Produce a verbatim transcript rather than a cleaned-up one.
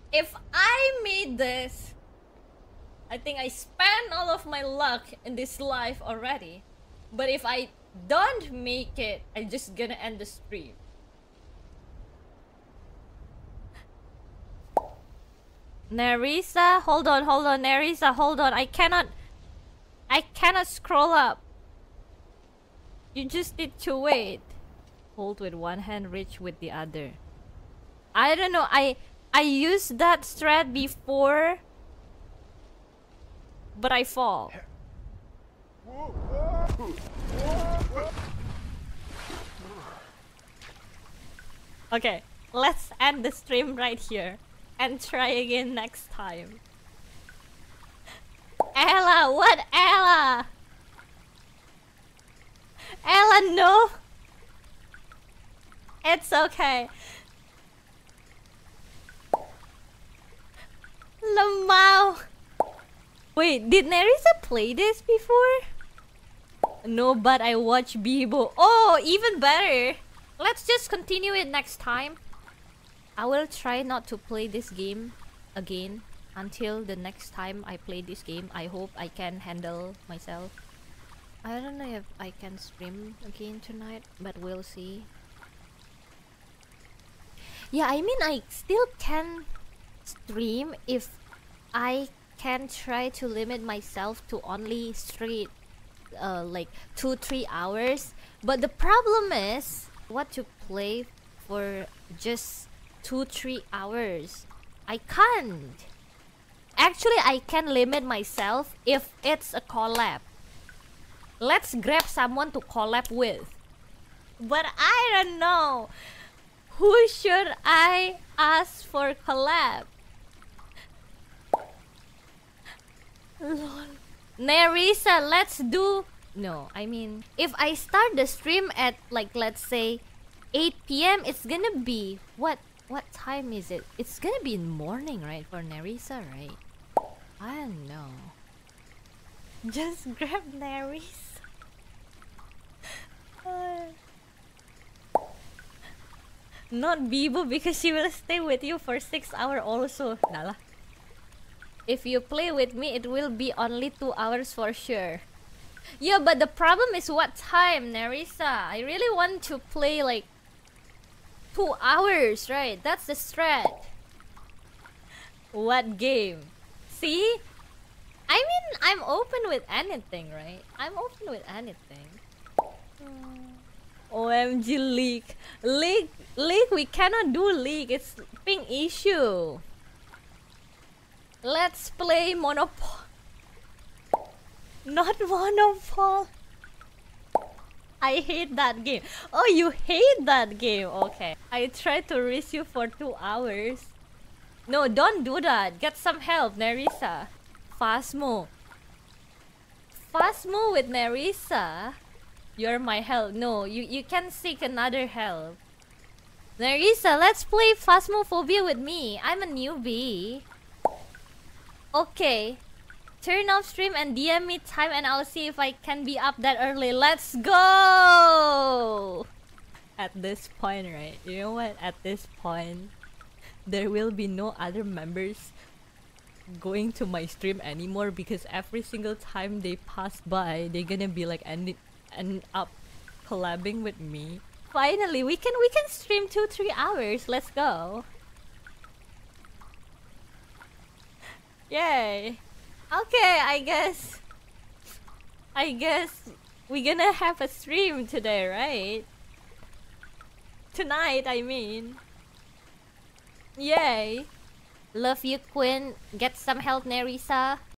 If I made this, I think I spent all of my luck in this life already. But if I don't make it, I'm just gonna end the stream. Nerissa, hold on, hold on, Nerissa, hold on. I cannot, I cannot scroll up. You just need to wait. Hold with one hand, reach with the other. I don't know. I I used that strat before, but I fall. Okay, let's end the stream right here and try again next time. Ella, what Ella? Ella, no. It's okay. Lamau. Wait, did Nerissa play this before? No, but I watched Bibo. Oh, even better. Let's just continue it next time. I will try not to play this game again until the next time I play this game. I hope I can handle myself. I don't know if I can stream again tonight, but we'll see. Yeah, I mean, I still can stream if I can try to limit myself to only straight uh, like two three hours. But the problem is what to play for just two three hours. I can't. Actually, I can limit myself if it's a collab. Let's grab someone to collab with. But I don't know. Who should I ask for collab? Lol. Nerissa, let's do... No, I mean, if I start the stream at, like, let's say eight p m, it's gonna be... What what time is it? It's gonna be in the morning, right? For Nerissa, right? I don't know. Just grab Nerissa. Uh, not Bibo because she will stay with you for six hours also. Nala. If you play with me, it will be only two hours for sure. Yeah, but the problem is what time, Nerissa? I really want to play like two hours, right? That's the strat. What game? See? I mean, I'm open with anything, right? I'm open with anything. O M G, League. League, League, we cannot do League. It's ping issue. Let's play Monopoly. Not Monopoly. I hate that game. Oh, you hate that game. Okay. I tried to race you for two hours. No, don't do that. Get some help, Nerissa. Phasmo. Phasmo with Nerissa. You're my help. No, you, you can seek another help. Nerissa, let's play Phasmophobia with me. I'm a newbie. Okay. Turn off stream and D M me time and I'll see if I can be up that early. Let's go! At this point, right? You know what? At this point, there will be no other members going to my stream anymore because every single time they pass by, they're gonna be like end, end up collabing with me. Finally, we can we can stream two three hours. Let's go! Yay! Okay, I guess I guess we're gonna have a stream today, right? Tonight, I mean. Yay! Love you, Quinn. Get some help, Nerissa.